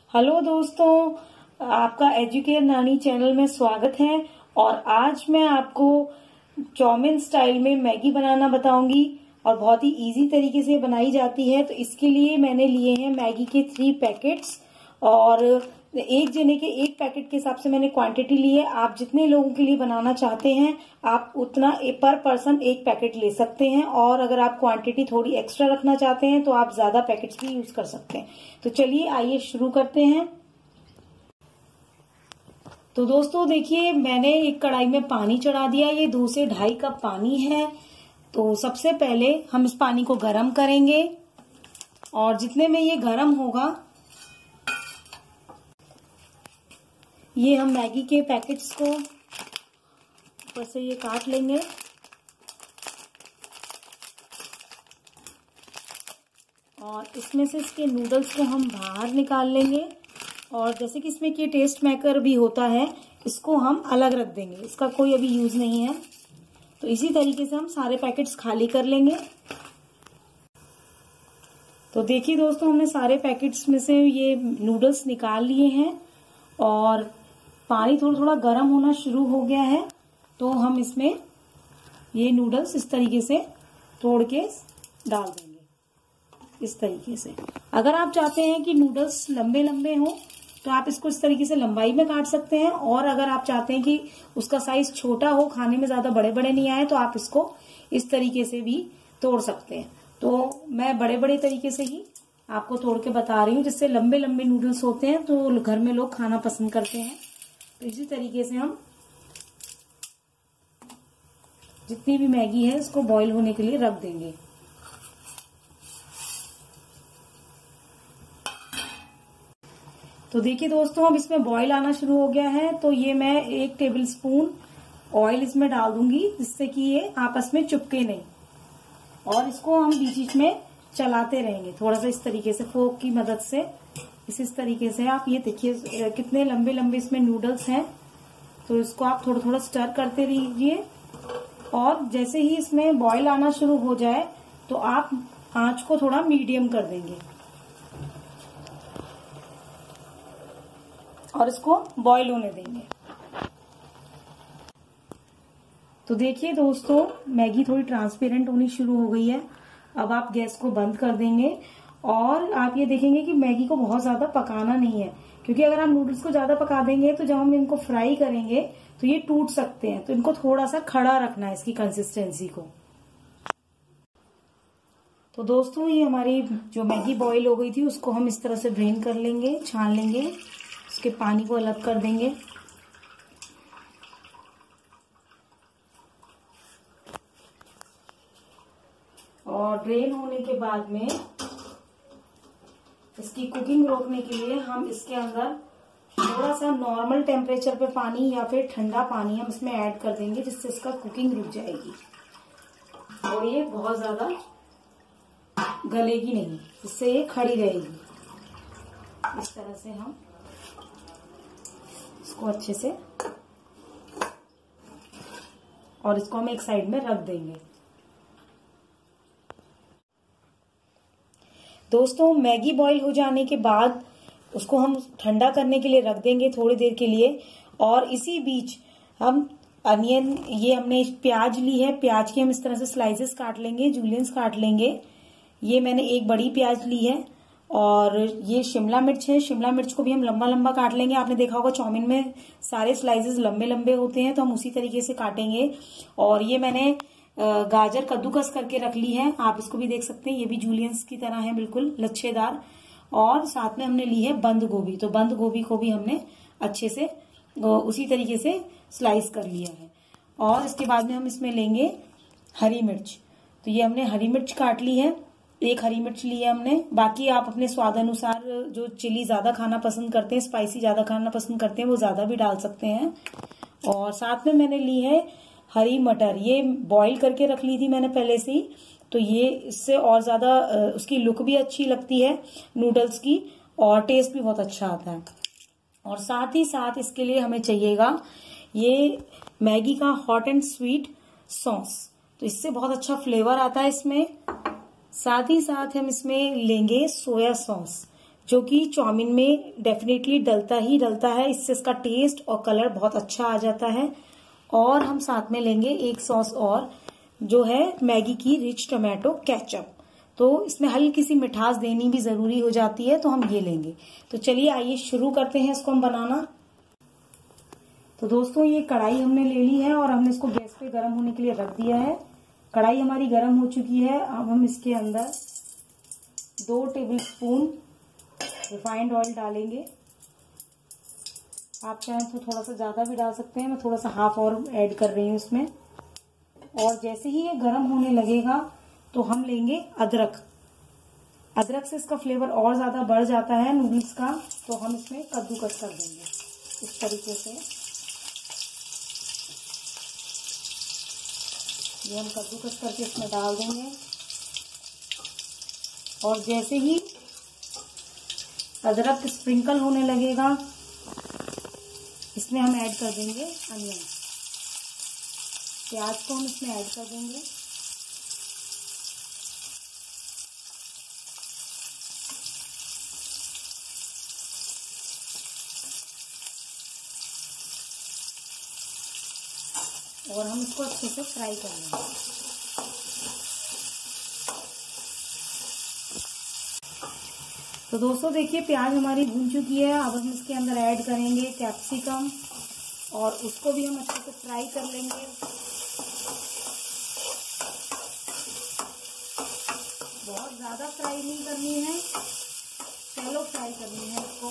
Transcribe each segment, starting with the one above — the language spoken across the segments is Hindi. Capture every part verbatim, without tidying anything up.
हेलो दोस्तों, आपका एजुकेयर नानी चैनल में स्वागत है। और आज मैं आपको चाउमीन स्टाइल में मैगी बनाना बताऊंगी और बहुत ही इजी तरीके से बनाई जाती है। तो इसके लिए मैंने लिए हैं मैगी के थ्री पैकेट्स और एक जने के एक पैकेट के हिसाब से मैंने क्वांटिटी ली है। आप जितने लोगों के लिए बनाना चाहते हैं आप उतना पर पर्सन एक पैकेट ले सकते हैं, और अगर आप क्वांटिटी थोड़ी एक्स्ट्रा रखना चाहते हैं तो आप ज्यादा पैकेट्स भी यूज कर सकते हैं। तो चलिए आइए शुरू करते हैं। तो दोस्तों देखिए, मैंने एक कढ़ाई में पानी चढ़ा दिया। ये दो से ढाई कप पानी है। तो सबसे पहले हम इस पानी को गर्म करेंगे और जितने में ये गर्म होगा ये हम मैगी के पैकेट्स को ऊपर से ये काट लेंगे और इसमें से इसके नूडल्स को हम बाहर निकाल लेंगे। और जैसे कि इसमें कि टेस्ट मेकर भी होता है, इसको हम अलग रख देंगे, इसका कोई अभी यूज नहीं है। तो इसी तरीके से हम सारे पैकेट्स खाली कर लेंगे। तो देखिए दोस्तों, हमने सारे पैकेट्स में से ये नूडल्स निकाल लिए हैं और पानी थोड़ा थोड़ा गर्म होना शुरू हो गया है। तो हम इसमें ये नूडल्स इस तरीके से तोड़ के डाल देंगे, इस तरीके से। अगर आप चाहते हैं कि नूडल्स लंबे लंबे हों तो आप इसको इस तरीके से लंबाई में काट सकते हैं, और अगर आप चाहते हैं कि उसका साइज छोटा हो, खाने में ज्यादा बड़े बड़े नहीं आए, तो आप इसको इस तरीके से भी तोड़ सकते हैं। तो मैं बड़े बड़े तरीके से ही आपको तोड़ के बता रही हूँ, जिससे लंबे लंबे नूडल्स होते हैं तो घर में लोग खाना पसंद करते हैं। तो इसी तरीके से हम जितनी भी मैगी है इसको बॉईल होने के लिए रख देंगे। तो देखिए दोस्तों, अब इसमें बॉईल आना शुरू हो गया है। तो ये मैं एक टेबल स्पून ऑयल इसमें डाल दूंगी, जिससे कि ये आपस में चिपके नहीं। और इसको हम बीच बीच में चलाते रहेंगे थोड़ा सा, इस तरीके से फोक की मदद से। इस इस तरीके से आप ये देखिए कितने लंबे लंबे इसमें नूडल्स हैं। तो इसको आप थोड़ा थोड़ा स्टर करते रहिए, और जैसे ही इसमें बॉईल आना शुरू हो जाए तो आप आंच को थोड़ा मीडियम कर देंगे और इसको बॉईल होने देंगे। तो देखिए दोस्तों, मैगी थोड़ी ट्रांसपेरेंट होनी शुरू हो गई है। अब आप गैस को बंद कर देंगे और आप ये देखेंगे कि मैगी को बहुत ज्यादा पकाना नहीं है, क्योंकि अगर आप नूडल्स को ज्यादा पका देंगे तो जब हम इनको फ्राई करेंगे तो ये टूट सकते हैं। तो इनको थोड़ा सा खड़ा रखना है, इसकी कंसिस्टेंसी को। तो दोस्तों, ये हमारी जो मैगी बॉईल हो गई थी उसको हम इस तरह से ड्रेन कर लेंगे, छान लेंगे, उसके पानी को अलग कर देंगे। और ड्रेन होने के बाद में इसकी कुकिंग रोकने के लिए हम इसके अंदर थोड़ा सा नॉर्मल टेम्परेचर पे पानी या फिर ठंडा पानी हम इसमें ऐड कर देंगे, जिससे इसका कुकिंग रुक जाएगी और ये बहुत ज्यादा गलेगी नहीं, इससे ये खड़ी रहेगी। इस तरह से हम इसको अच्छे से, और इसको हम एक साइड में रख देंगे। दोस्तों, मैगी बॉईल हो जाने के बाद उसको हम ठंडा करने के लिए रख देंगे थोड़ी देर के लिए। और इसी बीच हम अनियन, ये हमने प्याज ली है, प्याज की हम इस तरह से स्लाइसेस काट लेंगे, जूलियंस काट लेंगे। ये मैंने एक बड़ी प्याज ली है। और ये शिमला मिर्च है, शिमला मिर्च को भी हम लंबा लंबा काट लेंगे। आपने देखा होगा चाउमीन में सारे स्लाइसेस लंबे लंबे होते हैं, तो हम उसी तरीके से काटेंगे। और ये मैंने गाजर कद्दूकस करके रख ली है, आप इसको भी देख सकते हैं, ये भी जूलियंस की तरह है, बिल्कुल लच्छेदार। और साथ में हमने ली है बंद गोभी, तो बंद गोभी को भी हमने अच्छे से उसी तरीके से स्लाइस कर लिया है। और इसके बाद में हम इसमें लेंगे हरी मिर्च। तो ये हमने हरी मिर्च काट ली है, एक हरी मिर्च ली है हमने। बाकी आप अपने स्वाद अनुसार जो चिली ज्यादा खाना पसंद करते हैं, स्पाइसी ज्यादा खाना पसंद करते हैं, वो ज्यादा भी डाल सकते हैं। और साथ में मैंने ली है हरी मटर, ये बॉईल करके रख ली थी मैंने पहले से ही। तो ये इससे और ज्यादा उसकी लुक भी अच्छी लगती है नूडल्स की, और टेस्ट भी बहुत अच्छा आता है। और साथ ही साथ इसके लिए हमें चाहिएगा ये मैगी का हॉट एंड स्वीट सॉस, तो इससे बहुत अच्छा फ्लेवर आता है इसमें। साथ ही साथ हम इसमें लेंगे सोया सॉस, जो कि चाउमीन में डेफिनेटली डलता ही डलता है। इससे इसका टेस्ट और कलर बहुत अच्छा आ जाता है। और हम साथ में लेंगे एक सॉस और, जो है मैगी की रिच टोमेटो केचप। तो इसमें हल्की सी मिठास देनी भी जरूरी हो जाती है, तो हम ये लेंगे। तो चलिए आइए शुरू करते हैं इसको हम बनाना। तो दोस्तों ये कढ़ाई हमने ले ली है और हमने इसको गैस पे गर्म होने के लिए रख दिया है। कढ़ाई हमारी गर्म हो चुकी है। अब हम इसके अंदर दो टेबलस्पून रिफाइंड ऑयल डालेंगे। आप चाहें तो थोड़ा सा ज्यादा भी डाल सकते हैं, मैं थोड़ा सा हाफ और ऐड कर रही हूँ इसमें। और जैसे ही ये गर्म होने लगेगा तो हम लेंगे अदरक। अदरक से इसका फ्लेवर और ज्यादा बढ़ जाता है नूडल्स का, तो हम इसमें कद्दूकस कर देंगे इस तरीके से। ये हम कद्दूकस करके इसमें डाल देंगे। और जैसे ही अदरक स्प्रिंकल होने लगेगा, इसमें हम ऐड कर देंगे अनियन। प्याज को हम इसमें ऐड कर देंगे। और हम इसको अच्छे से फ्राई कर लेंगे। तो दोस्तों देखिए प्याज हमारी भून चुकी है। अब हम इसके अंदर ऐड करेंगे कैप्सिकम और उसको भी हम अच्छे से फ्राई कर लेंगे। बहुत ज्यादा फ्राई नहीं करनी है, शैलो फ्राई करनी है इसको।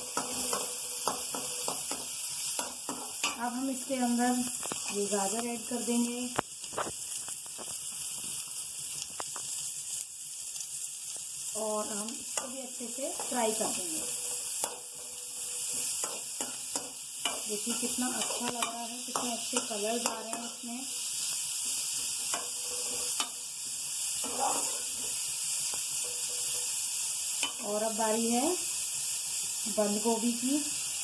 अब हम इसके अंदर ये गाजर ऐड कर देंगे। और हम इसको भी अच्छे से फ्राई कर देंगे। देखिए कितना अच्छा लग रहा है, कितने अच्छे कलर्स आ रहे हैं इसमें। और अब बारी है बंद गोभी की,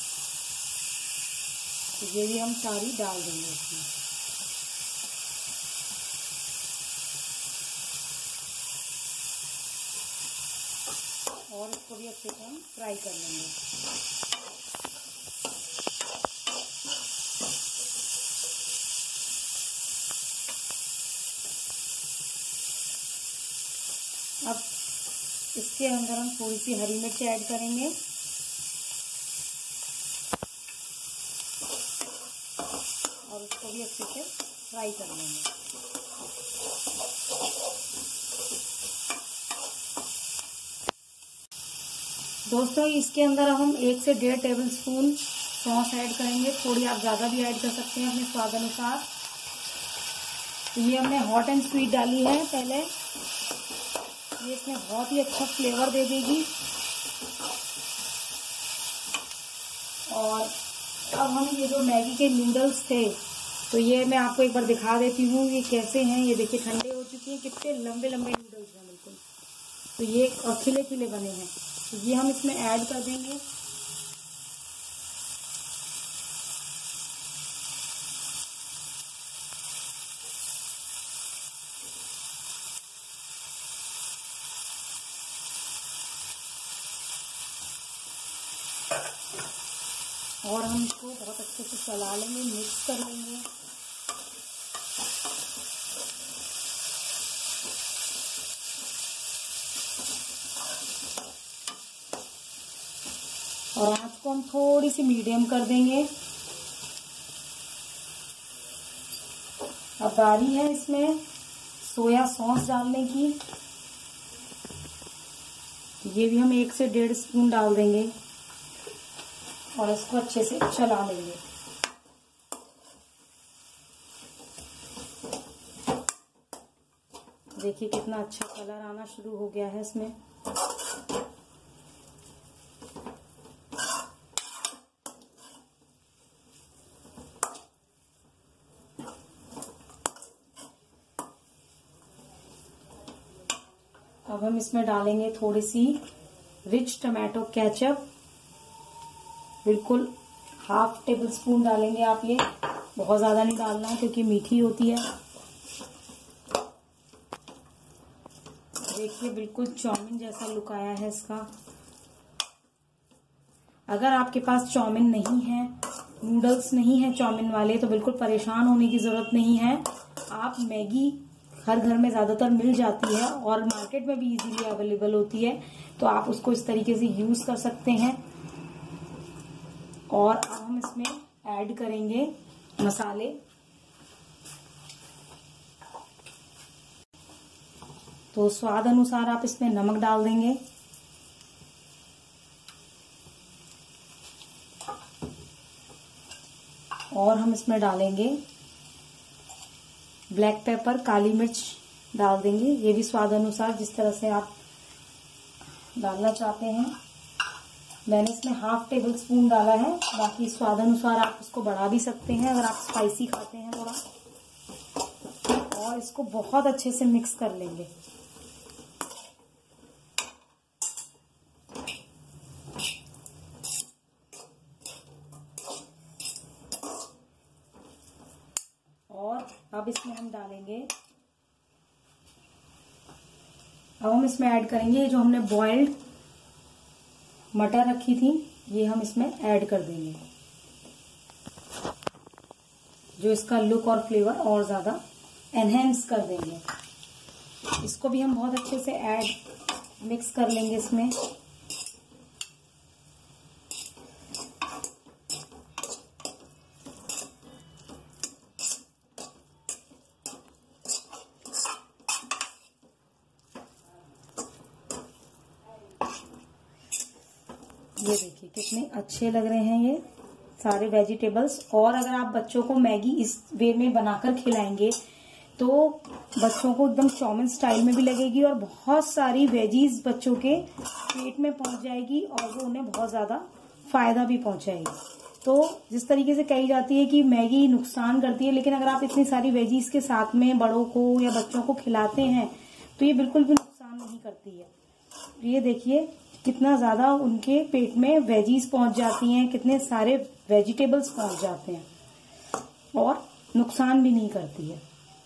तो ये भी हम सारी डाल देंगे इसमें। और इसको भी अच्छे से हम फ्राई कर लेंगे। अब इसके अंदर हम थोड़ी सी हरी मिर्च ऐड करेंगे। और उसको भी अच्छे से फ्राई कर लेंगे। दोस्तों इसके अंदर हम एक से डेढ़ टेबल स्पून सॉस ऐड करेंगे। थोड़ी आप ज़्यादा भी ऐड कर सकते हैं अपने स्वाद अनुसार। तो ये हमने हॉट एंड स्वीट डाली है पहले, ये इसमें बहुत ही अच्छा फ्लेवर दे देगी। और अब हम ये जो मैगी के नूडल्स थे, तो ये मैं आपको एक बार दिखा देती हूँ ये कैसे हैं। ये देखिए ठंडे हो चुके हैं, कितने लंबे लंबे नूडल्स हैं बिल्कुल। तो ये और खिले खिले बने हैं, तो ये हम इसमें ऐड कर देंगे। और हम इसको बहुत अच्छे से चला लेंगे, मिक्स कर लेंगे। और आँच को हम थोड़ी सी मीडियम कर देंगे। अब बारी है इसमें सोया सॉस डालने की। ये भी हम एक से डेढ़ स्पून डाल देंगे और इसको अच्छे से चला लेंगे। देखिए कितना अच्छा कलर आना शुरू हो गया है इसमें। अब हम इसमें डालेंगे थोड़ी सी रिच टमाटो केचप, बिल्कुल हाफ टेबल स्पून डालेंगे आप। ये बहुत ज्यादा नहीं डालना है क्योंकि मीठी होती है। देखिए बिल्कुल चाउमीन जैसा लुक आया है इसका। अगर आपके पास चाउमीन नहीं है, नूडल्स नहीं है चाउमीन वाले, तो बिल्कुल परेशान होने की जरूरत नहीं है। आप मैगी हर घर में ज्यादातर मिल जाती है और मार्केट में भी इजीली अवेलेबल होती है, तो आप उसको इस तरीके से यूज कर सकते हैं। और अब हम इसमें ऐड करेंगे मसाले। तो स्वाद अनुसार आप इसमें नमक डाल देंगे, और हम इसमें डालेंगे ब्लैक पेपर, काली मिर्च डाल देंगे। ये भी स्वाद अनुसार जिस तरह से आप डालना चाहते हैं। मैंने इसमें हाफ टेबल स्पून डाला है, बाकी स्वाद अनुसार आप इसको बढ़ा भी सकते हैं अगर आप स्पाइसी खाते हैं थोड़ा। और इसको बहुत अच्छे से मिक्स कर लेंगे। और अब इसमें हम डालेंगे, अब हम इसमें ऐड करेंगे जो हमने बॉइल्ड मटर रखी थी, ये हम इसमें ऐड कर देंगे, जो इसका लुक और फ्लेवर और ज्यादा एनहेंस कर देंगे। इसको भी हम बहुत अच्छे से ऐड मिक्स कर लेंगे इसमें। ये देखिए कितने अच्छे लग रहे हैं ये सारे वेजिटेबल्स। और अगर आप बच्चों को मैगी इस वे में बनाकर खिलाएंगे तो बच्चों को एकदम चाउमीन स्टाइल में भी लगेगी और बहुत सारी वेजीज बच्चों के पेट में पहुंच जाएगी और वो उन्हें बहुत ज्यादा फायदा भी पहुंचाएगी। तो जिस तरीके से कही जाती है कि मैगी नुकसान करती है, लेकिन अगर आप इतनी सारी वेजीज के साथ में बड़ों को या बच्चों को खिलाते हैं तो ये बिल्कुल भी नुकसान नहीं करती है। ये देखिए कितना ज्यादा उनके पेट में वेजीज पहुंच जाती हैं, कितने सारे वेजिटेबल्स पहुंच जाते हैं और नुकसान भी नहीं करती है।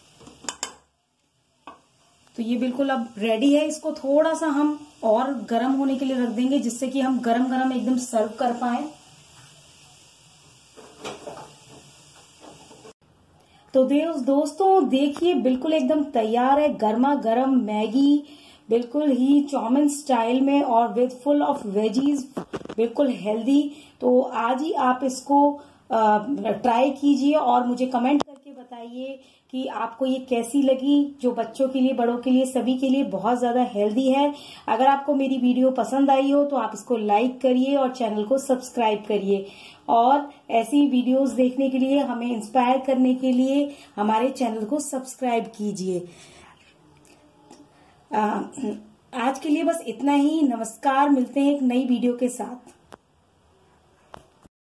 तो ये बिल्कुल अब रेडी है। इसको थोड़ा सा हम और गर्म होने के लिए रख देंगे, जिससे कि हम गरम गरम एकदम सर्व कर पाए। तो दोस्तों देखिए बिल्कुल एकदम तैयार है गर्मा गर्म मैगी, बिल्कुल ही चाउमीन स्टाइल में और विद फुल ऑफ वेजीज, बिल्कुल हेल्दी। तो आज ही आप इसको ट्राई कीजिए और मुझे कमेंट करके बताइए कि आपको ये कैसी लगी। जो बच्चों के लिए, बड़ों के लिए, सभी के लिए बहुत ज्यादा हेल्दी है। अगर आपको मेरी वीडियो पसंद आई हो तो आप इसको लाइक करिए और चैनल को सब्सक्राइब करिए। और ऐसी वीडियोस देखने के लिए, हमें इंस्पायर करने के लिए हमारे चैनल को सब्सक्राइब कीजिए। आज के लिए बस इतना ही। नमस्कार, मिलते हैं एक नई वीडियो के साथ।